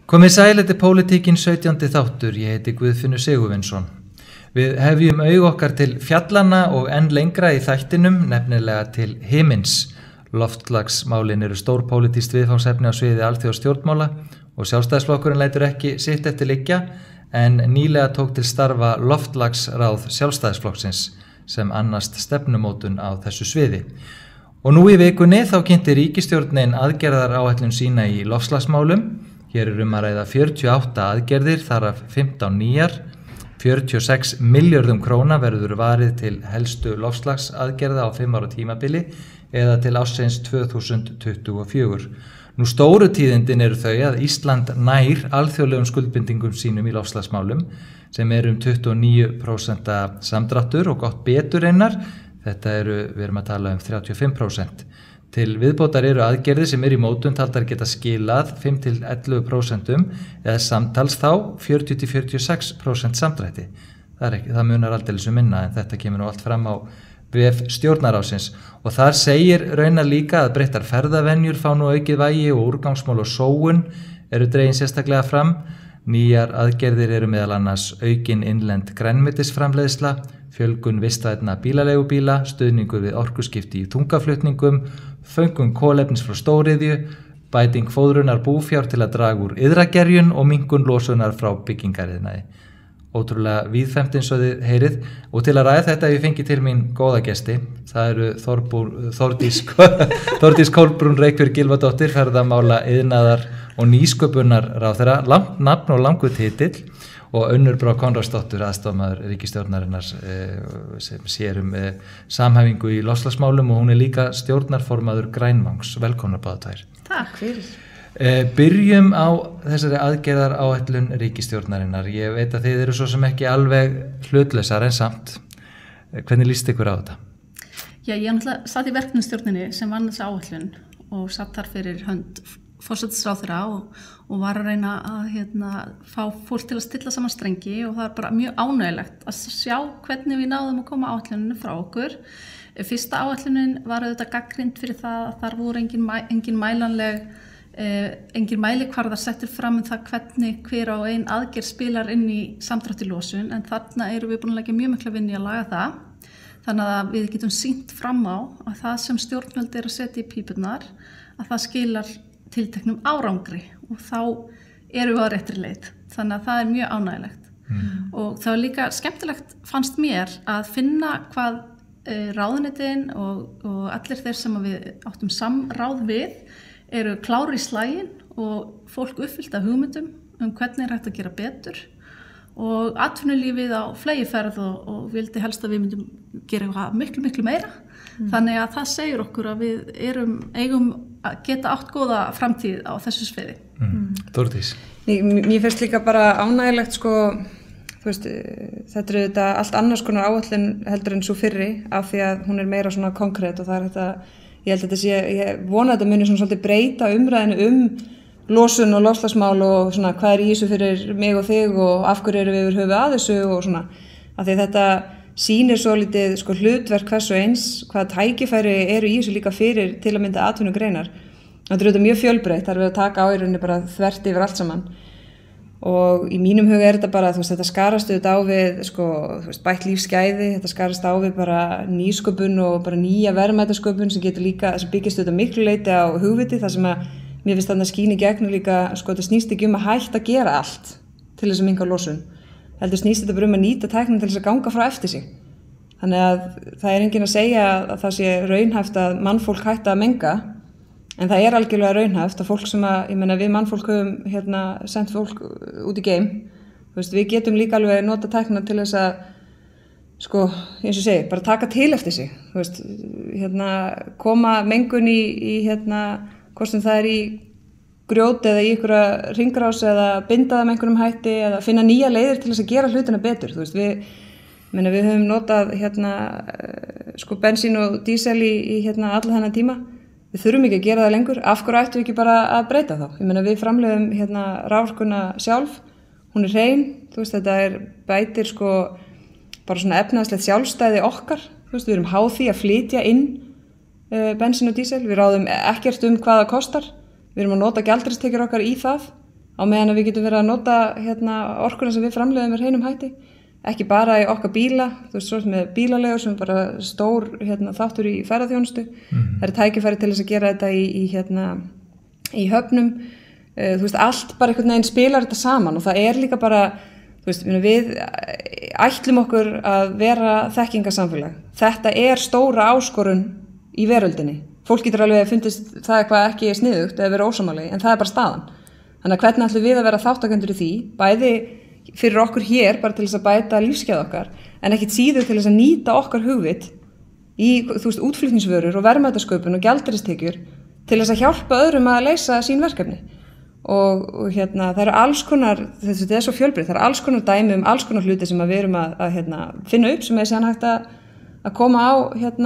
Komið sæl, þetta Pólitíkin 17. þáttur, ég heiti Guðfinnur Sigurvinsson. Við hefjum augu okkar til fjallanna og enn lengra í þættinum, nefnilega til himins. Loftslagsmálin eru stór pólitískt viðfangsefni á sviði alþjóðastjórnmála og Sjálfstæðisflokkurinn lætur ekki sitt eftir liggja, en nýlega tók til starfa loftslagsráð Sjálfstæðisflokksins sem annast stefnumótun á þessu sviði. Og nú í vikunni þá kynnti ríkisstjórnin aðgerðaráætlun sína í loftslagsmálum. Hér að ræða 48 aðgerðir, þar af 15 nýjar. 46 milljörðum króna verður varið til helstu loftslagsaðgerða á 5 ára tímabili eða til ársins 2024. Nú stóru tíðindin eru þau að Ísland nær alþjóðlegum skuldbindingum sínum í loftslagsmálum sem eru 29% samdráttur og gott betur einar. Við erum að tala 35%. Til viðbótar eru aðgerðir sem eru í mótun taldar geta skilað 5–11% eða samtals þá 40–46% samdrætti. Það munar aldeilis minna en þetta kemur nú allt fram á vef stjórnarráðsins. Og þar segir raunar líka að breyttar ferðavenjur fá nú aukið vægi og úrgangsmál og sóun eru dregin sérstaklega fram. Nýjar aðgerðir eru meðal annars aukin innlend grænmetisframleiðsla, fjölgun vistvænna bílaleigubíla, stuðningur við orkuskipti í þungaflutningum, föngun kolefnis frá stóriðju, bæting fóðrunar búfjár til að draga úr iðragerjun og minnkun losunar frá byggingariðnaði. Ótrúlega víðfemt eins og þið heyrið, og til að ræða þetta ég fengi til mín góða gesti. Það eru Þórdís Kolbrún Reykfjörð Gylfadóttir, ferðamála, iðnaðar og nýsköpunarráðherra, langt nafn og langur titill, og Unnur Brá Konráðsdóttir, aðstofamaður ríkisstjórnarinnar sem sér samhæfingu í loftslagsmálum, og hún er líka stjórnarformaður Grænvangs. Velkomnar báðar tvær. Takk fyrir. Byrjum á þessari aðgerðaráætlun ríkisstjórnarinnar. Ég veit að þið eru svo sem ekki alveg hlutlausar en samt. Hvernig líst ykkur á þetta? Já, ég náttúrulega satt í verkefnisstjórninni sem vann þessa áætlun og satt þar fyrir hönd forsætisráðherra og var að reyna að fá fólk til að stilla saman strengi, og það er bara mjög ánægilegt að sjá hvernig við náðum að koma áætluninu frá okkur. Fyrsta áætlunin var auðvitað gagnrýnd fyrir það að þar voru engin mælikvarðar settur fram það hvernig hver á ein aðgerð spilar inn í samdrátt í losun, en þarna erum við búin að leggja mjög mikla vinnu í að laga það. Þannig að við getum sýnt fram á að það sem stjórnvöld að setja í pípurnar, að það skilar tilteknum árangri, og þá erum við á réttri leið. Þannig að það er mjög ánægilegt. Og það var líka skemmtilegt, fannst mér, að finna hvað ráðuneytin og allir þeir sem við áttum samráð við eru klárir í slaginn og fólk uppfyllt af hugmyndum hvernig er hægt að gera betur, og atvinnulífið á fleygiferð og vildi helst að við myndum gera miklu, miklu meira. Þannig að það segir okkur að við eigum að geta átt góða framtíð á þessu sviði. Þórdís? Mér finnst líka bara ánægilegt, þetta er þetta allt annars konar áætlun heldur en svo fyrri, af því að hún er meira svona konkrét, og það er þetta, ég vona að þetta muni svona svolítið breyta umræðinu losun og loftslagsmál og svona hvað er í þessu fyrir mig og þig og af hverju erum við yfir höfuð að þessu og svona, af því þetta sýnir svo litið hlutverk hvers og eins, hvaða tækifæri eru í þessu líka fyrir til að mynda atvinnugreinar. Þetta er auðvitað mjög fjölbreytt, þar við að taka á í rauninni bara þvert yfir allt saman, og í mínum huga er þetta bara, þetta skarast auðvitað á við bætt lífsgæði, þetta skarast á við bara nýsköpun og bara nýja verðmætasköpun sem getur líka, sem byggist auðvitað miklu leyti á hugviti, þar sem að mér finnst þarna skín í gegnum líka, þetta snýst ekki að hætta að gera allt til þess að minnka losun. Heldur snýst þetta bara að nýta tæknin til þess að ganga frá eftir sig. Þannig að það er enginn að segja að það sé raunhæft að mannfólk hætta að menga, en það er algjörlega raunhæft að fólk sem við mannfólk höfum sendt fólk út í geim. Við getum líka alveg nota tæknina til þess að, eins og segi, bara taka til eftir sig. Koma mengun í hvort sem það er í grjót eða í einhverja hringrás eða binda það með einhverjum hætti eða finna nýja leiðir til þess að gera hlutina betur. Við höfum notað bensín og dísel í alla þennan tíma. Við þurfum ekki að gera það lengur. Af hverju ættum við ekki bara að breyta þá? Við framleiðum raforkuna sjálf. Hún er hrein. Þetta bætir bara svona efnahagslegt sjálfstæði okkar. Við erum háð því að flytja inn bensín og dísel. Við ráðum ekkert hvað það kostar. Við erum að nota gjaldeyristekjur okkar í það. á meðan að við getum verið að nota orkuna sem við framleiðum með hreinum hætti, ekki bara í okkar bíla, þú veist, svo með bílalegur sem bara stór þáttur í ferðaþjónustu. Það er tækifæri til þess að gera þetta í höfnum, þú veist, allt bara einhvern veginn spilar þetta saman og það er líka bara, þú veist, við ætlum okkur að vera þekkingarsamfélag. Þetta er stóra áskorun í veröldinni. Fólk getur alveg að fundist það eitthvað ekki sniðugt eða vera ósammála, en það er bara staðan. Þannig að hvernig ætlum við að vera þátttakendur í því, bæði fyrir okkur hér, bara til þess að bæta lífsgæði okkar, en ekkit síður til þess að nýta okkar hugvit í, þú veist, útflutningsvörur og verðmætasköpun og gjaldeyristekjur til þess að hjálpa öðrum að leysa sín verkefni. Og það eru alls konar, þetta er svo fjölbreytt, það eru alls konar dæmi alls konar hluti sem við erum að finna upp sem er síðan hægt að koma á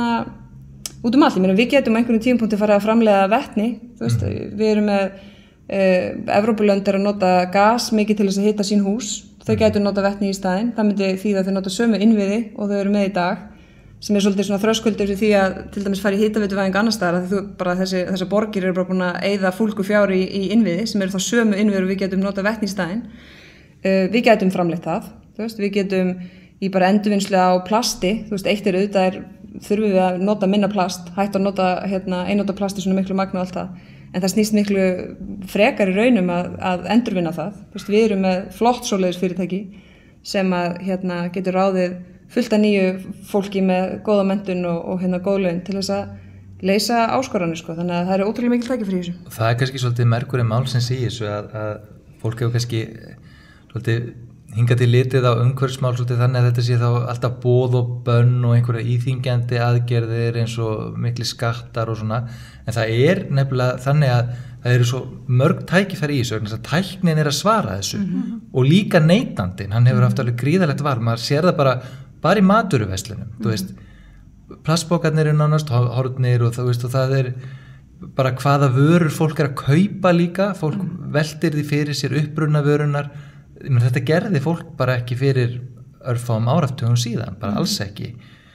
út allt. Ég meina, við getum einhvern tímapunkti farið að framleiða vetni, þú veist, við erum með Evrópulönd að nota gas mikið til þess að hita sín hús, þau gætu nota vetni í staðinn, það myndi þýða að þau nota sömu innviði og þau eru með í dag, sem er svolítið svona þröskuldur fyrir því að til dæmis fara í hitaveituvæðingu annars staðar, því bara þessar borgir eru bara búin að eyða fúlgu fjár í innviði sem eru þá sömu innviður og við getum nota vetni í staðinn. Við getum framleitt það, þú veist, við getum í bara endurvinnslu á plasti, þú veist, eitt auðvitað þurfum við að nota minna plast, hægt að nota einnota plast í svona miklu magni og allt það. En það snýst miklu frekar í raunum að endurvinna það. Þú veist, við erum með flott svoleiðisfyrirtæki sem getur ráðið fullt af nýju fólki með góða menntun og góð laun til þess að leysa áskoranir, sko. Þannig að það eru ótrúlega mikil tækifæri í þessu. Það er kannski svolítið merkurinn málsins í þessu að fólk hefur kannski svolítið hingað til litið á umhverfismál svolítið þannig að þetta sé þá alltaf boð og bönn og einhverja íþyngjandi aðgerðir eins og mikli skattar og svona, en það er nefnilega þannig að það eru svo mörg tækifæri í þessu, þannig að tæknin er að svara þessu og líka neytandinn, hann hefur haft alveg gríðarlegt val, maður sér það bara í matvöruverslunum, þú veist, plastbókarnir eru nánast horfnir og það er bara hvaða vörur fólk er að kaupa líka, fólk veltir því fyrir sér uppruna vörunar. Þetta gerði fólk bara ekki fyrir örfáum áratugum síðan, bara alls ekki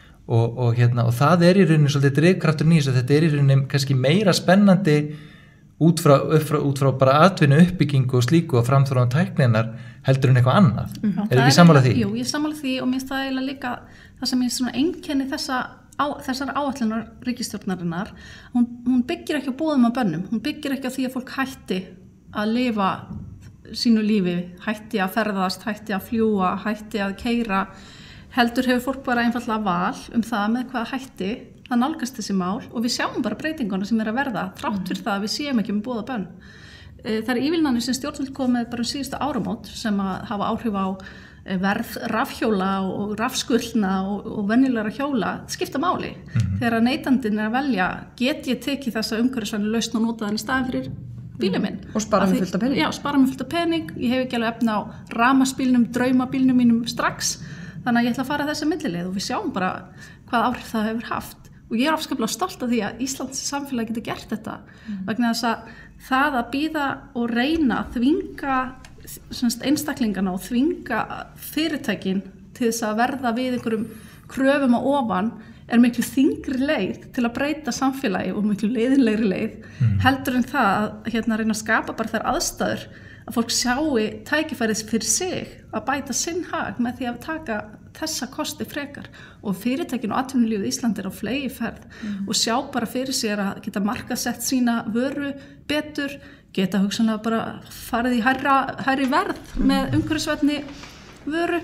og það er í rauninni svolítið drifkraftur nýs og þetta er í rauninni kannski meira spennandi út frá bara atvinnu uppbyggingu og slíku og framþróun tækninnar heldur en eitthvað annað. Er ekki sammála því? Jú, ég er sammála því og mér finnst það eiginlega líka það sem ég svona einkenni þessar áætlunar ríkisstjórnarinnar, hún byggir ekki á boðum og bönnum, hún byggir ekki á því að fólk hætti að lifa sínu lífi, hætti að ferðast, hætti að fljúa, hætti að keyra, heldur hefur fólk bara einfaldlega val það með hvaða hætti það nálgast þessi mál og við sjáum bara breytinguna sem er að verða þrátt fyrir það að við séum ekki með boð og bönn. Það er ívilnanir sem stjórnvöld kom með bara síðustu áramót sem að hafa áhrif á verð rafhjóla og rafskullna og venjulegra hjóla skipta máli. Þegar neytandinn er að velja, get ég tekið þessa umhverfisvænu lausn og nota þann í staðinn fyrir bílum minn. Og spara mig fullt af pening. Já, spara mig fullt af pening. Ég hef ekki alveg efni á rafmagnsbílnum, draumabílnum mínum strax. Þannig að ég ætla að fara þessa millileið og við sjáum bara hvað áhrif það hefur haft. Og ég er afskaplega stolt af því að Íslands samfélag getur gert þetta. Vegna þess að það að bíða og reyna að þvinga einstaklingana og þvinga fyrirtækin til þess að verða við einhverjum kröfum á ofan er miklu þyngri leið til að breyta samfélagi og miklu leiðinlegri leið heldur en það að reyna að skapa bara þær aðstæður að fólk sjáu tækifærið fyrir sig að bæta sinn hag með því að taka þessa kosti frekar og fyrirtækin og atvinnulífið í Íslandi er á fleygiferð og sjá bara fyrir sér að geta markaðsett sína vöru betur, geta hugsanlega bara farið í hærri verð með umhverfisvænni vöru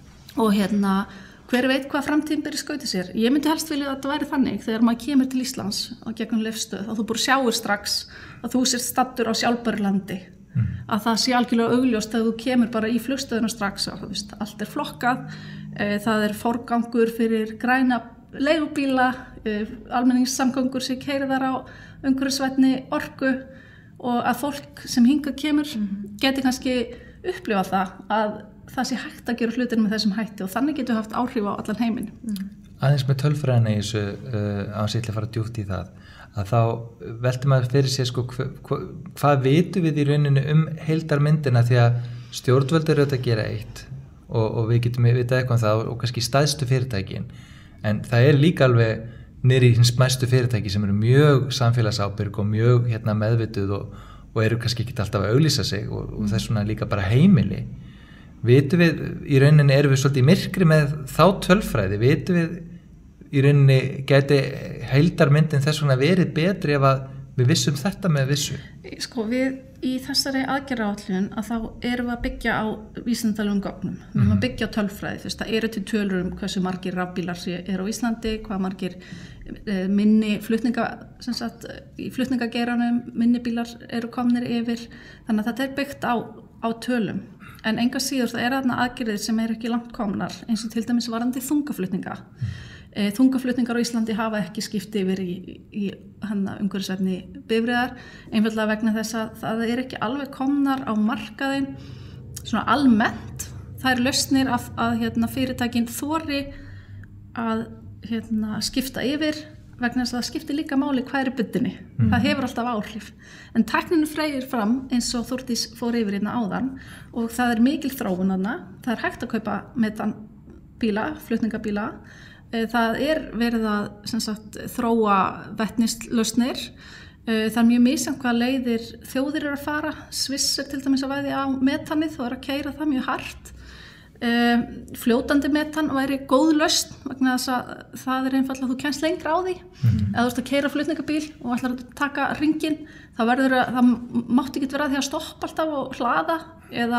og hver veit hvað framtíðin byrja skauti sér. Ég myndi helst vilja að þetta væri þannig þegar maður kemur til Íslands á gegnum Leifsstöð að þú bara sjáir strax að þú sért staddur á sjálfbæru landi. Að það sé algjörlega augljóst að þú kemur bara í flugstöðuna strax og allt er flokkað, það er forgangur fyrir græna leigubíla, almenningssamgöngur sem keyrðar á umhverfisvænni orku og að fólk sem hingað kemur geti kannski upplifað það að það sé hægt að gera hlutir með þessum hætti og þannig getur haft áhrif á allan heiminn. Aðeins með tölfræðina í þessu að fara djúpt í það að þá veltum maður fyrir sér hvað vitum við í rauninu heildarmyndina því að stjórnvöld eru að gera eitt og við getum vitað eitthvað það og kannski stæðstu fyrirtækin en það er líka alveg niður í hins mæstu fyrirtæki sem eru mjög samfélagsábyrg og mjög meðvituð og eru kannski ekki alltaf að auglýsa sig og þess vegna líka bara heimili. Vitum við, í rauninni erum við svolítið í myrkri með þá tölfræði, vitum við í rauninni gæti heildarmyndin þess vegna verið betri ef að við vissum þetta með vissu? Sko við í þessari aðgerðaáætlun að þá erum við að byggja á vísindalegum gögnum. Við erum að byggja á tölfræði. Það eru til tölur hversu margir rafbílar eru á Íslandi, hvað margir minni í flutningageiranum minni bílar eru komnir yfir. Þannig að þetta byggt á tölum. En enga síður það þarna aðgerðir sem eru ekki langt komnar, eins og til dæmis varðandi þungaflutninga. Þungaflutningar á Íslandi hafa ekki skipti yfir í umhverfisvænni bifreiðar, einfaldlega vegna þess að það ekki alveg komnar á markaðinn svona almennt. Það eru lausnir að fyrirtækin þori að skipta yfir vegna þess að það skiptir líka máli hvað í buddunni. Það hefur alltaf áhrif. En tæknin fleygir fram eins og Þórdís fór yfir hérna áðan og það mikil þróun þarna. Það hægt að kaupa metanbíla, flutningabíla. Það verið að þróa vetnislausnir. Það mjög misjafnt hvað leiðir þjóðir eru að fara. Sviss til dæmis að veðja á metanið og að keyra það mjög hart. Fljótandi metan væri góð lausn vegna þess að það einfaldlega að þú kemst lengra á því. Ef þú ert að keyra flutningabíl og ætlar að taka hringinn, það mátti ekki vera því að stoppa alltaf og hlaða eða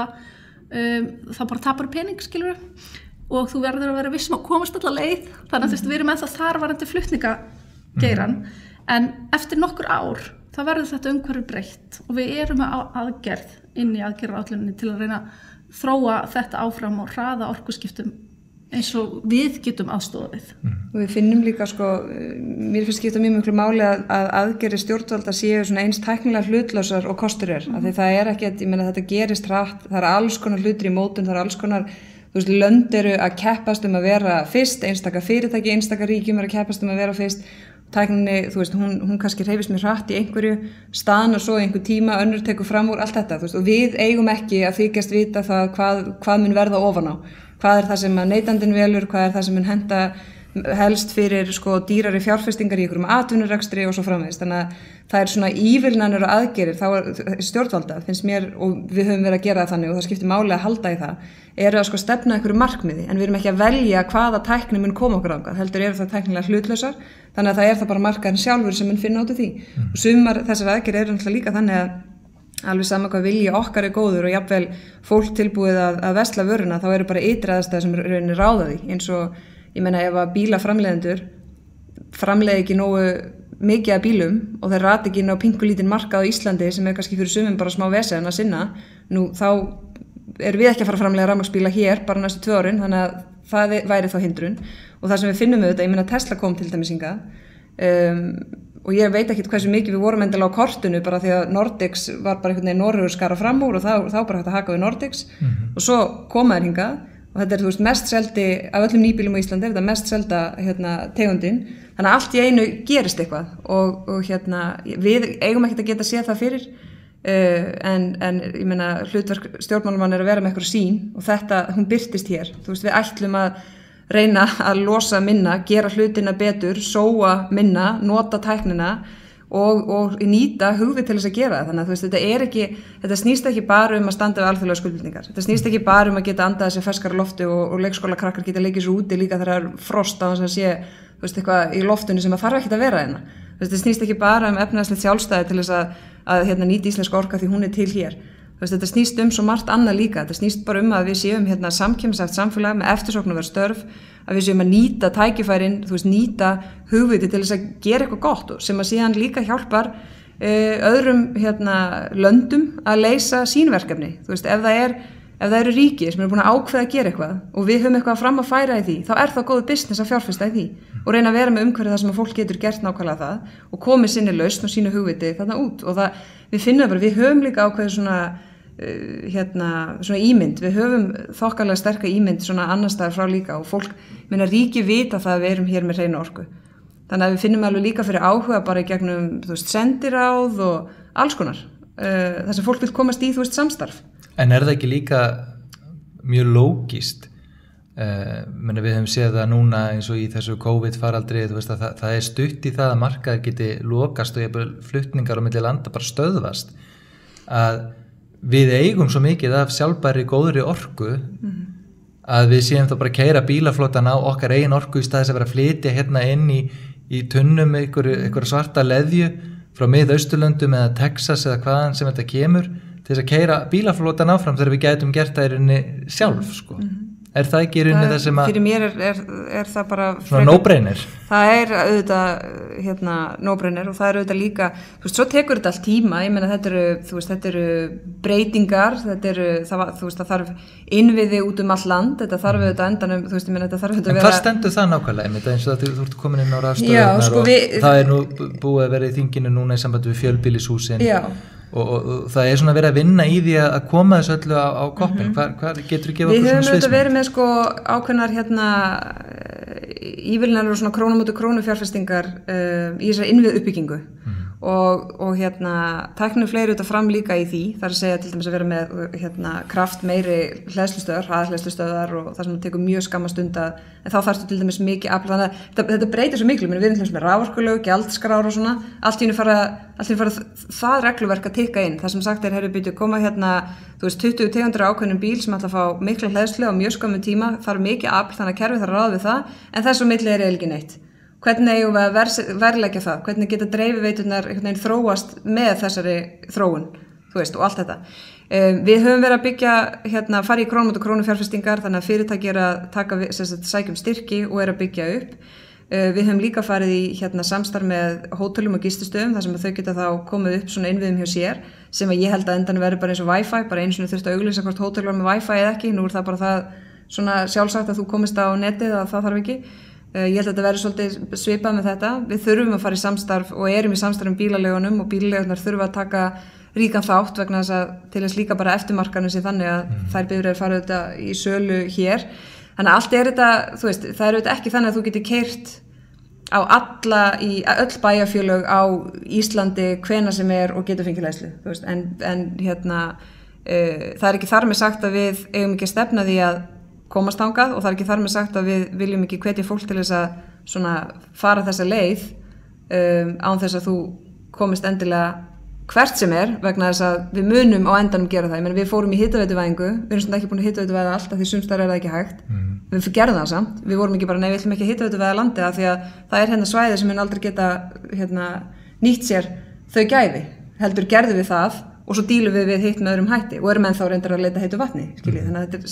það bara tapar pening, skilurðu. Og þú verður að vera vissum að komast alla leið. Þannig að við erum ennþá þar varandi flutningageiran. En eftir nokkur ár, þá verður þetta umhverfi breytt og við erum með aðgerð inn í aðgerðaráætluninni til að reyna að þróa þetta áfram og hraða orkuskiptum eins og við getum aðstofað. Og við finnum líka, mér finnst skipta mjög miklu máli að aðgerðir stjórnvalda séu svona eins tæknilega hlutlausar og kostur af því það ekkert, ég meina þetta gerist hratt, það alls konar hlutir í mótun, það alls konar lönd eru að keppast að vera fyrst, einstaka fyrirtæki, einstaka ríkjum eru að keppast að vera fyrst. Tækninni, hún kannski hreyfist mér hratt í einhverju staðan og svo í einhver tíma, önnur tekur fram úr, allt þetta. Og við eigum ekki að þykjast vita það hvað mun verða ofan á. Hvað það sem neytandinn velur, hvað það sem mun henta helst fyrir dýrari fjárfestingar í einhverjum atvinnurekstri og svo framvegis. Þannig að það svona ívilnanir og aðgerir, þá stjórnvalda, finnst mér, og við höfum verið að gera það þannig og það skiptir máli að halda í það, eru að stefna einhverju markmiði, en við erum ekki að velja hvaða tækni mun koma okkur ángað, heldur eru það tæknilega hlutlausar, þannig að það það bara markaðin sjálfur sem mun finna út af því. Og sumar þessar aðgerir eru náttúrulega líka þannig að alveg sama hvað vilji okkar góður og jafnvel fólk tilbúið að versla vöruna, þá eru bara ytri aðstæður sem rauninni ráða því, eins og ég meina ef að bílaframleiðendur framleiði ekki nógu mikið af bílum og þeir rati ekki inn á pinkulítinn markað á Íslandi sem kannski fyrir sumum bara smá vesen að sinna, nú þá erum við ekki að fara að framleiða rafmagnsbíla hér bara næstu 2 árin, þannig að það væri þá hindrun. Og það sem við finnum auðvitað, ég meina Tesla kom til dæmis hingað og ég veit ekkert hversu mikið við vorum endilega á kortinu bara því að Nordics var bara einhvern veginn Noregur skara fram úr og þá bara hægt að haka við Nordics og svo koma þeir hingað og þetta mest seldi af öllum nýbílum á Íslandi, þetta mest selda tegundin, þannig að allt í einu gerist eitthvað og við eigum ekkert að geta séð það fyrir en ég meina hlutverk stjórnmálamann að vera með eitthvað sín og þetta, hún birtist hér, við ætlum að reyna að losa minna, gera hlutina betur, sóa minna, nota tæknina og nýta hugvit til þess að gera það. Þannig að þetta snýst ekki bara að standa við alþjóðlegar skuldbindingar. Þetta snýst ekki bara að geta andað sér ferskara lofti og leikskólakrakkar geta leikið svo úti líka þegar það er frost á þess að sé eitthvað í loftinu sem þarf ekki að vera hérna. Þetta snýst ekki bara efnahagslegt sjálfstæði til þess að nýta íslenska orka því hún til hér. Þetta snýst svo margt annað líka. Þetta snýst bara að við séum samkeppnishæft samfélag með eftirsóknarverð störf, að við séum að nýta tækifærin, nýta hugviti til þess að gera eitthvað gott og sem að síðan líka hjálpar öðrum löndum að leysa sín verkefni. Ef það eru ríki sem eru búin að ákveða að gera eitthvað og við höfum eitthvað fram að færa í því, þá er það góð business að fjárfesta í því og reyna að vera með umhverfið þar sem að fólk getur gert nákvæmlega það og komið sinni lausn og sínu hugviti þarna út. Og við finnum bara, við höfum líka ákveðið svona ímynd, við höfum þokkalega sterka ímynd svona annars staðar frá líka og fólk, ríki vita það að við erum hér með hreina orku. Þannig að við finnum alveg líka fyrir áhuga bara í gegnum, sendiráð og alls konar, þar sem fólk vil komast í, samstarf. En það ekki líka mjög lógist? Við höfum séð það núna eins og í þessu COVID-faraldri, það er stutt í það að markaðir geti lokast og flutningar á milli landa bara stöðvast. að við eigum svo mikið af sjálfbæri góðri orku að við séum þá bara að keyra bílaflotan á okkar eigin orku í staðis að vera að flytja hérna inn í tunnum einhver svarta leðju frá Mið-Austurlöndum eða Texas eða hvaðan sem þetta kemur til þess að keyra bílaflotan áfram þegar við gætum gert það í rauninni sjálf sko. Er það ekki í rauninni það sem að fyrir mér er það bara svona no-brainer? Það auðvitað no-brainer og það auðvitað líka svo tekur þetta allt tíma, ég meina þetta eru breytingar, það þarf innviði út all land, þetta þarf auðvitað endanum, ég meina þetta þarf auðvitað að vera. En hvað stendur það nákvæmlega? Þetta eins og þú ert komin inn á rafstöðunar og það er nú búið að vera í þinginu núna í sambandi við fjölbýlishúsin. Já. Og það er svona verið að vinna í því að koma þessu öllu á koppin. Hvað getur þú gefa okkur svona sviðsmynd? Við höfum auðvitað verið með ákveðnar ívilnar og svona krónum út og krónu fjárfestingar í þessari innvið uppbyggingu og tæknum fleiri auðvitað fram líka í því, þar að segja til dæmis að vera með kraft meiri hleðslustöðar, hraðhleðslustöðar og það sem tekur mjög skamma stund en þá þarfstu til dæmis mikið afl, þannig að þetta breytir svo miklu, við erum til dæmis með raforkulög, gjaldskrár og svona, allt í einu fara það regluverk að tikka inn, það sem sagt er, koma 20 tegundir ákveðnum bíl sem ætla að fá mikla hleðslu á mjög skömmum tíma, þarf mikið afl, þannig að kerfið þarf að ráða við það, en þess á milli er ekki neitt. Hvernig eigum við að verðleggja það? Hvernig geta dreifiveiturnar þróast með þessari þróun, og allt þetta. Við höfum verið að byggja, fara í krónum og krónu fjárfestingar, þannig að fyrirtæki að sækjum styrki og að byggja upp. Við höfum líka farið í samstarf með hótelum og gististöðum, þar sem þau geta þá komið upp svona innviðum hjá sér, sem að ég held að endan verið bara eins og Wi-Fi, bara einu sinni þurfti að auglýsa hvort hótel var með Wi-Fi eða ekki, nú er það bara það svona sjálfsagt að þú komist á netið að það þarf ekki. Ég held að þetta verður svolítið svipað með þetta. Við þurfum að fara í samstarf og erum í samstarf bílaleigunum og bílaleigarnar þurfa að taka ríkan þátt vegna þess að til þess líka bara eftirmarkanum sé þannig að þær bifreiðar fara auðvitað í sölu hér. Þannig að allt er þetta, það er auðvitað ekki þannig að þú getur keyrt á öll bæjarfélög á Íslandi hvenær sem er og getur fengið hleðslu, en það er ekki þar með sagt að við eigum ekki að stefna því að komast þangað og það er ekki þar með sagt að við viljum ekki hvetja fólk til þess að svona fara þessa leið án þess að þú komist endilega hvert sem er vegna þess að við munum á endanum gera það. Ég meina við fórum í hitaveituvæðingu, við erum svona ekki búin að hitaveituvæða allt af því sums staðar er það ekki hægt. Við gerðum það samt, við vorum ekki bara nei, við ætlum ekki að hitaveituvæða landið af því að það er svæði sem mun aldrei geta nýtt sér þau gæði. Heldur gerðum við það og svo dílum við hitt með öðrum hætti og erum ennþá reyndar að leita heitu vatni, skiljið. Þannig að þetta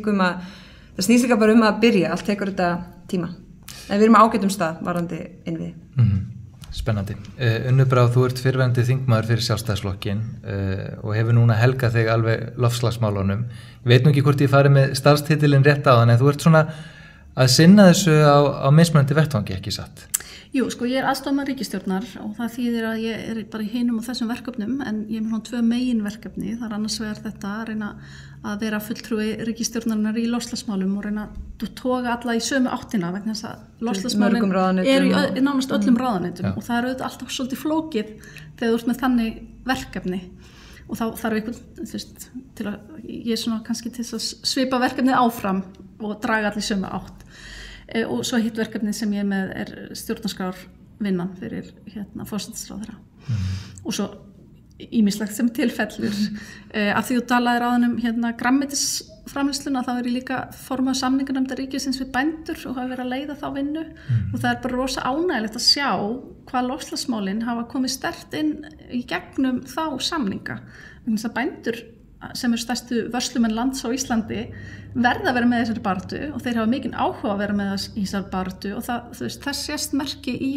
snýst líka bara að byrja, allt tekur þetta tíma. En við erum á ágætum stað varðandi innviði. Spennandi. Unnur Brá, þú ert fyrrverandi þingmaður fyrir Sjálfstæðisflokkinn og hefur núna helgað þig alveg loftslagsmálunum. Ég veit nú ekki hvort ég farið með starfstitilinn rétt á þann, en þú ert svona að sinna þessu á mismunandi vettvangi, ekki satt? Jú, ég er aðstofnmaður ríkisstjórnar og það þýðir að ég er bara í hinum og þessum verkefnum, en ég er með svona 2 meginverkefni. Það er annars vegar þetta að reyna að vera fulltrúi ríkisstjórnarinnar í loftslagsmálum og reyna að toga alla í sömu áttina vegna þess að loftslagsmálin eru í nánast öllum ráðuneytum og það er auðvitað alltaf svolítið flókið þegar þú ert með þannig verkefni og þá þarf einhvern til að ég svona kannski til að svipa verkefnið áfram og draga allir sömu átt. Og svo hitt verkefni sem ég er með er stjórnarskrárvinnan fyrir forsætisráðherra og svo ýmislegt sem tilfellur af því þú talaðir áðan grænmetisframleiðsluna, þá er ég líka formað samninganefndar ríkisins við bændur og hafa verið að leiða þá vinnu og það er bara rosa ánægilegt að sjá hvað loftslagsmálin hafa komið sterkt inn í gegnum þá samninga. Þannig að bændur sem eru stærstu vörslumenn lands á Íslandi verða að vera með þessari baráttu og þeir hafa mikinn áhuga að vera með þessari baráttu og það sést merki í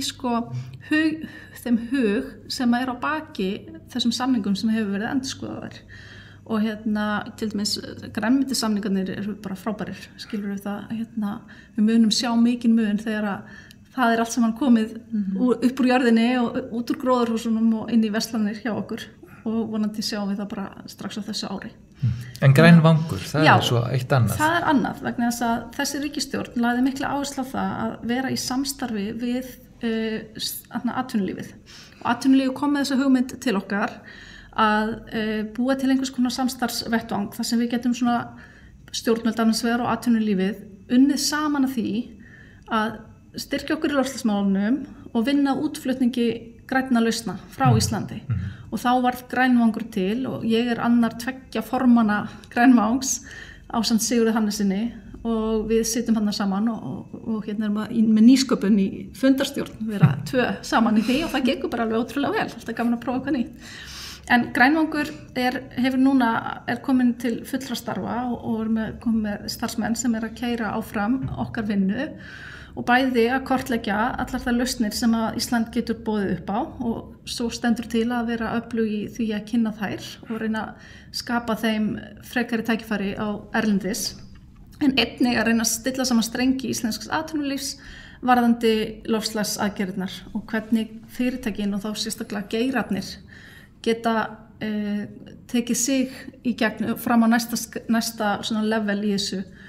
þeim hug sem er á baki þessum samningum sem hefur verið endurskoðaðir og til dæmis grænmetissamningarnir eru bara frábærir, skilur við það við munum sjá mikinn mun þegar að það er allt saman komið upp úr jörðinni og út úr gróðurhúsunum og inn í verslanir hjá okkur og vonandi sjáum við það bara strax á þessu ári. En grænvangur, það er svo eitt annað. Það er annað, vegna þess að þessi ríkisstjórn lagði mikla áherslu á það að vera í samstarfi við atvinnulífið. Og atvinnulífið kom með þessa hugmynd til okkar að búa til einhvers konar samstarfsvettvang þar sem við getum svona stjórnvöld annars vegar og atvinnulífið unnið saman að því að styrkja okkur í loftslagsmálunum og vinna útflutningi grænna lausna frá Íslandi og þá varð Grænvangur til og ég annar 2 formanna Grænvangs ásamt Sigurði Hannesinni og við sitjum hann saman og hérna með nýsköpun í fundarstjórn, vera 2 saman í því og það gengur bara alveg ótrúlega vel, alltaf gaman að prófa eitthvað nýtt. En Grænvangur er komin til fullra starfa og komin með starfsmenn sem að keyra áfram okkar vinnu og bæði að kortleggja allar þær lausnir sem að Ísland getur boðið upp á og svo stendur til að vera öflug í því að kynna þær og reyna að skapa þeim frekari tækifæri á erlendis. En einnig að reyna að stilla saman strengi íslensks atvinnulífs varðandi loftslagsaðgerðirnar og hvernig fyrirtækin og þá sérstaklega geirarnir geta tekið sig í gegn fram á næsta svona level í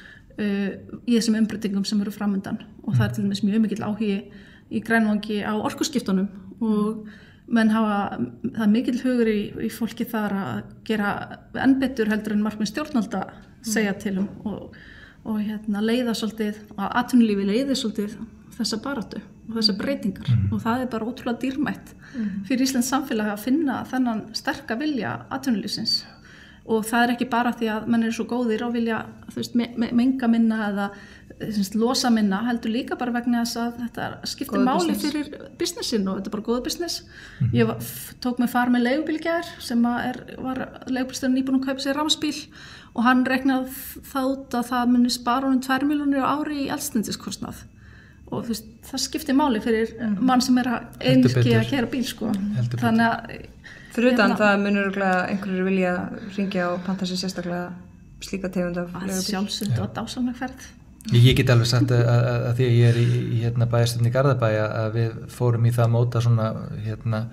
þessum umbreytingum sem eru framundan og það til dæmis mjög mikill áhugi í Grænvangi á orkuskiptunum og menn það mikill hugur í fólki þar að gera enn betur heldur en markmið stjórnvalda segja til og leiða svolítið, að atvinnulífi leiði svolítið þessa baráttu og þessa breytingar og það bara ótrúlega dýrmætt fyrir Íslands samfélag að finna þennan sterka vilja atvinnulífsins og það ekki bara því að menn svo góðir og vilja menga minna eða losa minna, heldur líka bara vegna þess að þetta skiptir máli fyrir businessin og þetta bara góður business. Ég tók mig far með leigubíl í gær sem var leigubílstjórinn nýbúinn að kaupa sér rafmagnsbíl og hann reiknaði það út að það muni spara honum 2 milljónir á ári í eldsneytiskostnað og það skiptir máli fyrir mann sem að einski að keyra bíl sko. Þannig að fyrir utan það munur einhverjir vilja hringja og panta sér sérstaklega slíka tegund af leigubíl. Sjálfsögðu og dásamleg ferð. Ég get alveg sagt að því að ég í bæjarstjórn í Garðabæ að við fórum í það að móta svona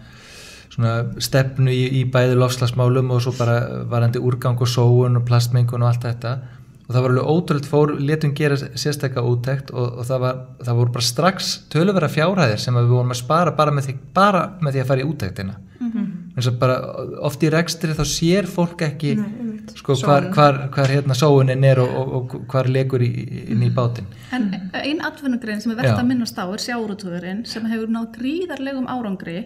stefnu í bæði loftslagsmálum og svo bara varandi úrgang og sóun og plastmengun og allt þetta og það var alveg ótrúlega létum gera sérstaka úttekt og það voru bara strax töluverða fjárhæðir sem við vorum að spara bara með því að fara í úttektina eins og bara oft í rekstri þá sér fólk ekki sko hvar sóunin og hvar legur inn í bátinn. En ein atvinnugrein sem vert að minnast á sjávarútvegurinn sem hefur náð gríðarlegum árangri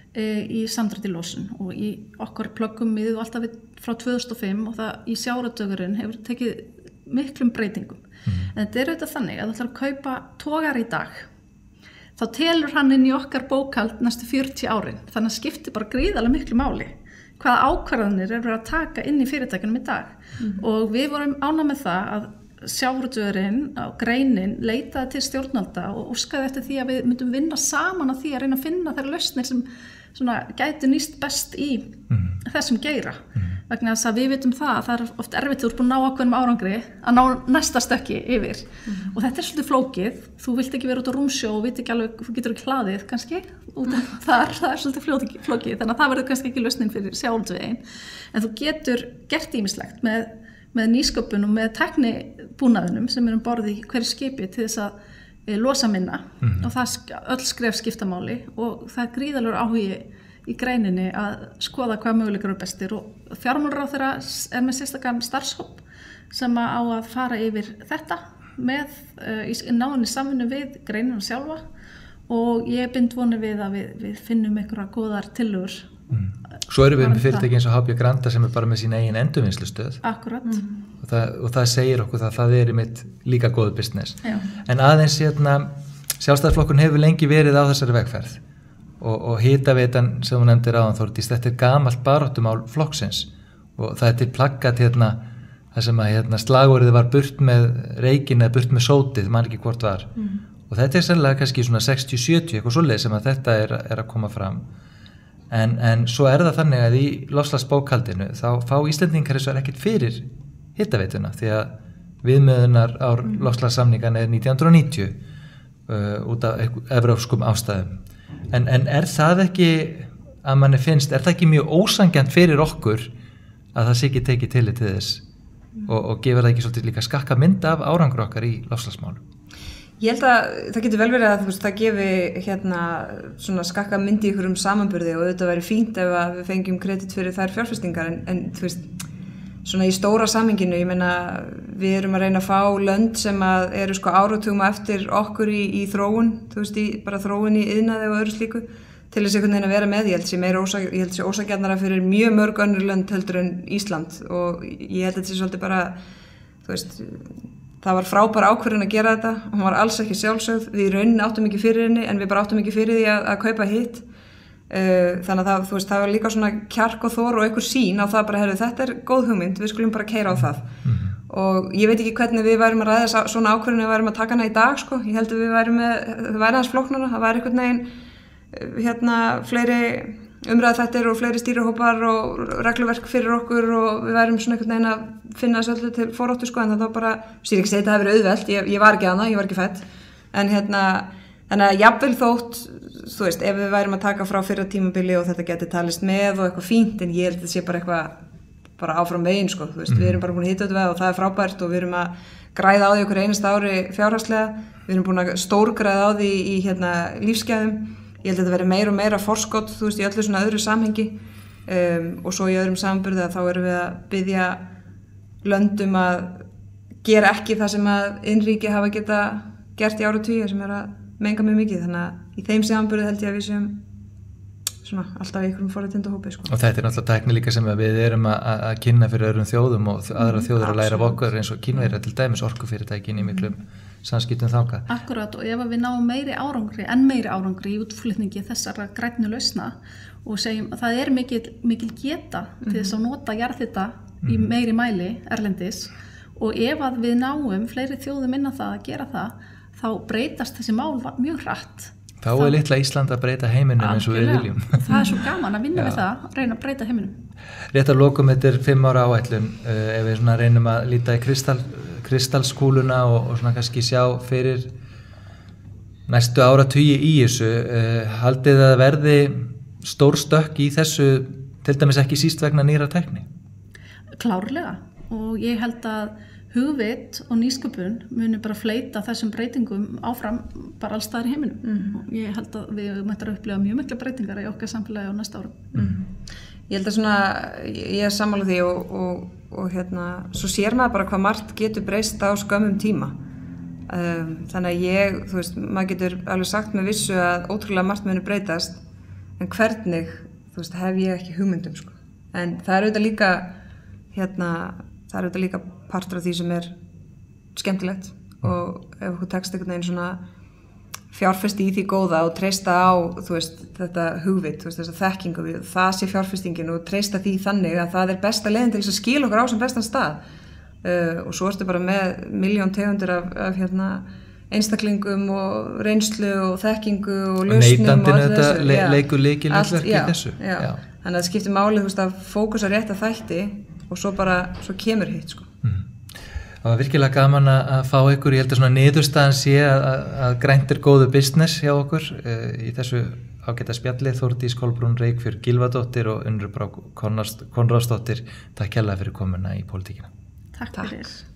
í samdrætti losun og í okkar plöggum miðið alltaf frá 2005 og það í sjávarútvegurinn hefur tekið miklum breytingum. En þetta auðvitað þannig að þú ætlar að kaupa togar í dag þá telur hann inn í okkar bókhald næstu 40 árin. Þannig að skiptir bara gríðarlega miklu máli hvaða ákvarðanir verið að taka inn í fyrirtækjunum í dag. Og við vorum ánægð með það að sjávarútvegurinn og greinin leitaði til stjórnvalda og óskaði eftir því að við myndum vinna saman að því að reyna að finna þær lausnir sem gæti nýst best í þessum geira. Vegna þess að við vitum það að oft erfitt þú ert búin að ná ákveðnum árangri að ná næsta stökki yfir. Og þetta svolítið flókið. Þú vilt ekki vera út á rúmsjó og veit ekki alveg, þú getur ekki hlaðið kannski út af þar, það svolítið flókið. Þannig að það verður kannski ekki lausnin fyrir sjávarútveginn. En þú getur gert ýmislegt með nýsköpun og með tæknibúnaðinum sem borð í hverju skipi til þess að losa minna og það öll skref skipta máli og það gríðarlegur áhugi í greininni að skoða hvað möguleikar eru bestir og fjármálaráðherra með sérstakan starfshóp sem á að fara yfir þetta með náinni samvinnu við greinina sjálfa og ég bind vonir við að við finnum einhverja góðar tillögur. Svo erum við með fyrirtæki eins og HB Granda sem bara með sín eigin endurvinnslustöð. Akkurat. Og það segir okkur að það einmitt líka góð business. Já. En aðeins Sjálfstæðisflokkun hefur lengi verið á þessari vegferð og hitaveitan sem þú nefndir áðan Þórdís, þetta gamalt baráttumál flokksins og það til plaggat það sem að slagorðið var burt með reikin eða burt með sótið, man ekki hvort var og þetta sennilega kannski svona 60-70 eitthvað svoleið sem að þetta að koma fram en svo það þannig að í loftslagsbókhaldinu þá fá Íslendingar þessu ekkert fyrir hitaveituna því að viðmiðunar á loftslagssamningan 1990 út af evrópskum ástæðum en það ekki að manni finnst, það ekki mjög ósangjant fyrir okkur að það sé ekki tekið tillit til þess og gefur það ekki svolítið líka skakka mynd af árangur okkar í loftslagsmálum? Ég held að það getur vel verið að það gefi svona skakka mynd í ykkur samanburði og auðvitað væri fínt ef að við fengjum kredit fyrir þær fjárfestingar en þú veist, svona í stóra samhenginu, ég meina við erum að reyna að fá lönd sem að eru áratugum eftir okkur í þróun, þú veist, bara þróun í iðnaði og öðru slíku, til þess einhvern veginn að vera með. Ég held sé ósagjarnara fyrir mjög mörg önnur lönd heldur en Ísland og ég held að þetta sé svolítið bara, þú veist, það var frábær ákvörðun að gera þetta, hún var alls ekki sjálfsögð, við í rauninni áttum ekki fyrir henni en við bara áttum ekki fyrir því að kaupa hitt. Þannig að það, þú veist, það var líka svona kjark og þor og einhver sín á það bara, þetta er góð hugmynd, við skulum bara keyra á það. Og ég veit ekki hvernig við værum að ræða svona ákvörðun við værum að taka hana í dag, sko. Ég held að við værum það væri aðeins flóknara, það væri einhvern veginn, fleiri umræðuþættir og fleiri stýrihópar og regluverk fyrir okkur og við værum svona einhvern veginn að finna þessu öllu til foráttu, sko, en það var bara, ég ekki segja þetta hafi verið auðvelt, ég var ekki hana, ég var ekki fædd, en þannig að jafnvel þótt, þú veist, ef við værum að taka frá fyrra tímabili og þetta geti talist með og eitthvað fínt, en ég held að þetta sé bara eitthvað bara áfram veginn, sko, þú veist, við erum bara búin að hita þetta og það er frábært og við erum að græða á því okkur einasta ári fjárhagslega, við erum búin að stórgræða á því í lífsgæðum, ég held að þetta veri meira og meira forskot, þú veist, í öllu svona öðru samhengi og svo í öðrum samanburði að þá erum við að biðja löndum að gera ekki það sem að innríki hafa geta gert í áratugi sem er að menga mjög mikið, þannig að í þeim samanburði held ég að við séum svona alltaf í einhverjum forréttindahópi, sko. Og þetta er náttúrulega tækni líka sem við erum að kynna fyrir öðrum þjóðum og aðra þjóðir að læra af okkur eins og Kínverjar til dæmis orkufyrirtækin í miklum samskiptum þangað. Akkurat, og ef við náum meiri árangri í útflutningi þessara grænnu lausna og segjum að það er mikil geta til þess að nota jarðhita í meiri mæli erlendis og ef að við náum fleiri þjóðum inn á það að gera það þá breytast þessi mál mjög hratt. Þá er litla Ísland að breyta heiminum eins og við viljum. Það er svo gaman að vinna við það, reyna að breyta heiminum. Rétt að lokum, þetta er 5 ára áætlun, ef við svona reynum að líta í kristalskúluna og svona kannski sjá fyrir næstu áratugi í þessu, haldið að verði stór stökk í þessu, til dæmis ekki síst vegna nýra tækni? Klárlega, og ég held að hugvit og nýsköpun muni bara fleyta þessum breytingum áfram bara alls staðar í heiminum og ég held að við mættum að upplifa mjög mikla breytingar í okkar samfélagi á næsta árum. Ég held að svona, ég er sammála því og svo sér maður bara hvað margt getur breyst á skömmum tíma. Þannig að þú veist, maður getur alveg sagt með vissu að ótrúlega margt muni breytast en hvernig, þú veist, hef ég ekki hugmyndum, sko. En það er auðvitað líka, það er auðvitað líka partur af því sem er skemmtilegt og ef okkur tekst einhvern veginn svona fjárfesti í því góða og treysta á, þú veist, þetta hugvit, þú veist, þessa þekkingu við, það sé fjárfestingin og treysta því þannig að það er besta leiðin til þess að skila okkur á sem bestan stað og svo ertu bara með milljón tegundir af einstaklingum og reynslu og þekkingu og lausnum og allt þessu. Neytandinn þetta leikur lykilhlutverk í þessu. Já. Þannig að það skiptir máli, þú veist, að fókusa rétt að þætti og svo kemur hitt, sko. Það var virkilega gaman að fá ykkur, ég held að svona niðurstaðan sé að grænt er góðu business hjá okkur í þessu ágæta spjalli. Þórdís Kolbrún Reykfjörð Gylfadóttir og Unnur Brá Konráðsdóttir, takk kærlega fyrir komuna í Pólitíkina. Takk fyrir.